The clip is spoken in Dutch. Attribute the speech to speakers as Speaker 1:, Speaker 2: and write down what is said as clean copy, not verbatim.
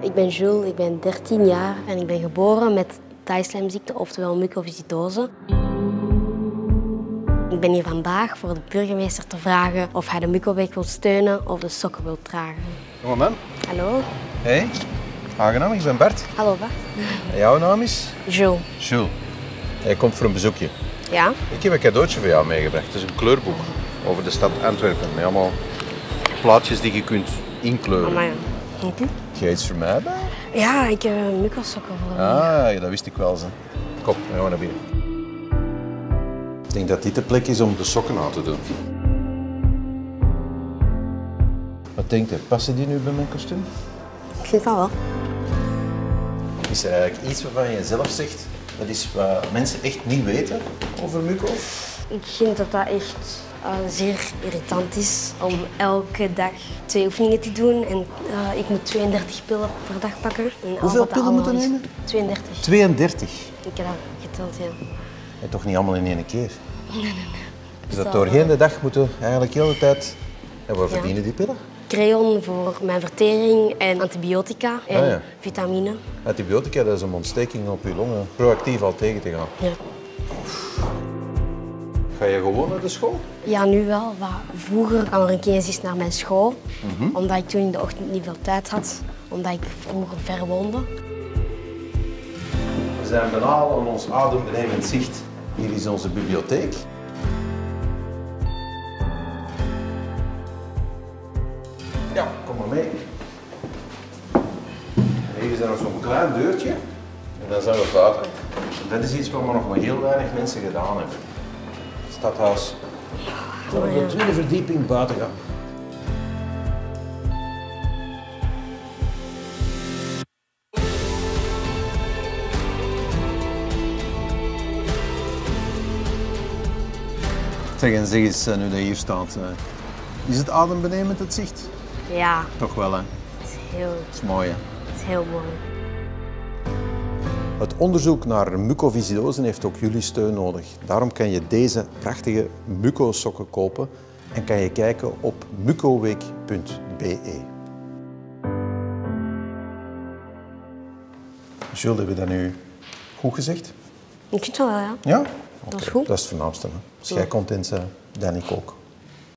Speaker 1: Ik ben Jules, ik ben 13 jaar en ik ben geboren met Thaislijmziekte, oftewel mucoviscidose. Ik ben hier vandaag voor de burgemeester te vragen of hij de mucoweek wil steunen of de sokken wil dragen.
Speaker 2: Kom maar, man.
Speaker 1: Hallo?
Speaker 2: Hey, aangenaam, ik ben Bert.
Speaker 1: Hallo Bart.
Speaker 2: En jouw naam is?
Speaker 1: Jules.
Speaker 2: Jules. Jij komt voor een bezoekje.
Speaker 1: Ja?
Speaker 2: Ik heb een cadeautje voor jou meegebracht. Het is een kleurboek over de stad Antwerpen. Met allemaal plaatjes die je kunt inkleuren.
Speaker 1: Amai.
Speaker 2: Heb jij iets voor mij bij?
Speaker 1: Ja, ik heb mucosokken voor me.
Speaker 2: Ah, ja, dat wist ik wel. Zo. Kom, we gaan naar binnen. Ik denk dat dit de plek is om de sokken aan te doen. Wat denk je, passen die nu bij mijn kostuum?
Speaker 1: Ik vind van wel.
Speaker 2: Is er eigenlijk iets waarvan je zelf zegt, dat is wat mensen echt niet weten over muco?
Speaker 1: Ik vind dat dat echt zeer irritant is om elke dag 2 oefeningen te doen. En ik moet 32 pillen per dag pakken. En
Speaker 2: Hoeveel pillen moeten
Speaker 1: allemaal
Speaker 2: nemen?
Speaker 1: 32.
Speaker 2: 32.
Speaker 1: Ik heb dat geteld, ja.
Speaker 2: En toch niet allemaal in één keer?
Speaker 1: Nee.
Speaker 2: Dus dat doorheen de dag moeten we eigenlijk de hele tijd... En waar
Speaker 1: Ja.
Speaker 2: verdienen die pillen?
Speaker 1: Creon voor mijn vertering en antibiotica en
Speaker 2: ja.
Speaker 1: vitamine.
Speaker 2: Antibiotica, dat is om ontsteking op je longen proactief al tegen te gaan.
Speaker 1: Ja.
Speaker 2: Ga je gewoon naar de school?
Speaker 1: Ja, nu wel. Maar vroeger kwam er een keer eens naar mijn school, omdat ik toen in de ochtend niet veel tijd had, omdat ik vroeger ver woonde.
Speaker 2: We zijn bijna al aan ons adembenemend zicht. Hier is onze bibliotheek. Ja, kom maar mee. En hier is er nog zo'n klein deurtje. En dan zijn we buiten. Dat is iets wat nog maar heel weinig mensen gedaan hebben. Het stadhuis. We op de tweede verdieping buiten gaan. Zeg eens, nu dat je hier staat, is het adembenemend het zicht?
Speaker 1: Ja,
Speaker 2: Toch wel, hè?
Speaker 1: het is
Speaker 2: Mooi, hè?
Speaker 1: heel mooi.
Speaker 2: Het onderzoek naar mucoviscidose heeft ook jullie steun nodig. Daarom kan je deze prachtige muco-sokken kopen en kan je kijken op mucoweek.be. Jules, heb je dat nu goed gezegd?
Speaker 1: Ik vind het wel, ja.
Speaker 2: Ja?
Speaker 1: Dat is
Speaker 2: Oké,
Speaker 1: goed.
Speaker 2: Dat is het voornaamste. Hè. Als jij content bent, dan ik ook.